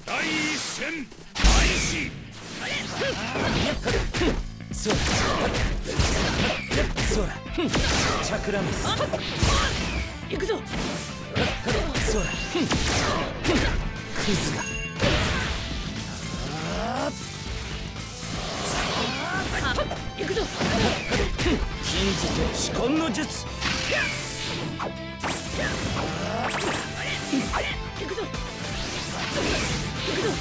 第一戦開始。 そうだそうだチャクラメス行くぞ。そうだクズが行くぞ。禁じて至根の術行くぞ。行くぞ。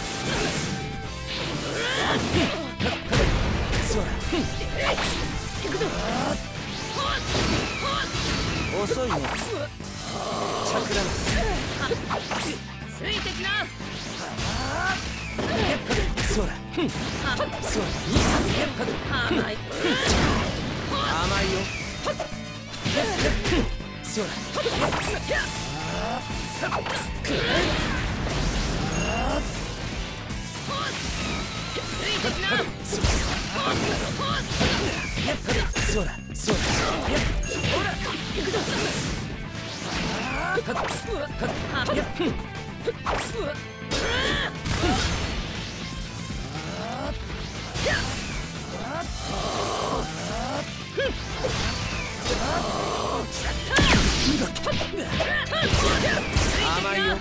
そうだ行くぞ。遅いねチャクラメスついてきな。 そうだそうだ甘い甘いよそうだついてきな。 そうだそうだ行くぞ。甘いよ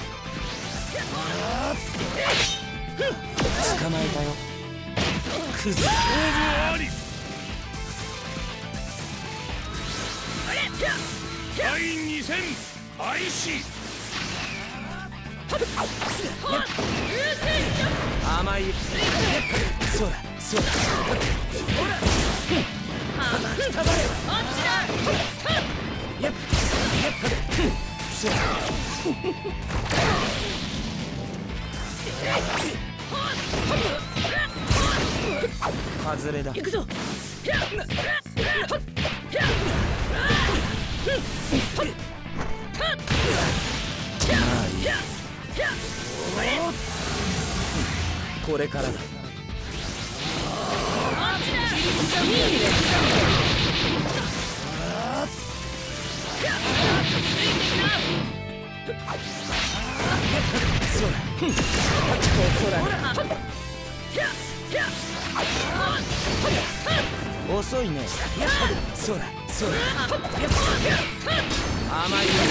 捕まえたよクズ。 勝負あり。第2戦開始。 甘いそうだそうだくたばれそうだ外れだ。行くぞ。これからだ。そうだここだ。遅いね。そうだそうだ甘いよ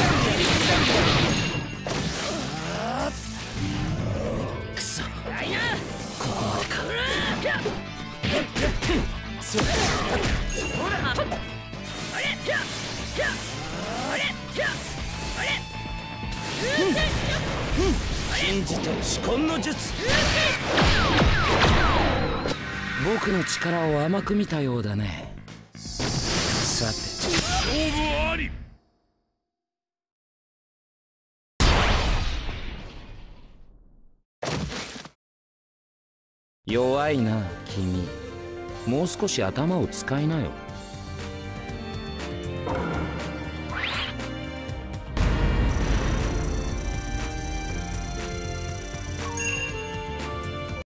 くそここまでか。そうだ信じて至根の術。僕の力を甘く見たようだね。さて勝負あり。 弱いな君。もう少し頭を使いなよ。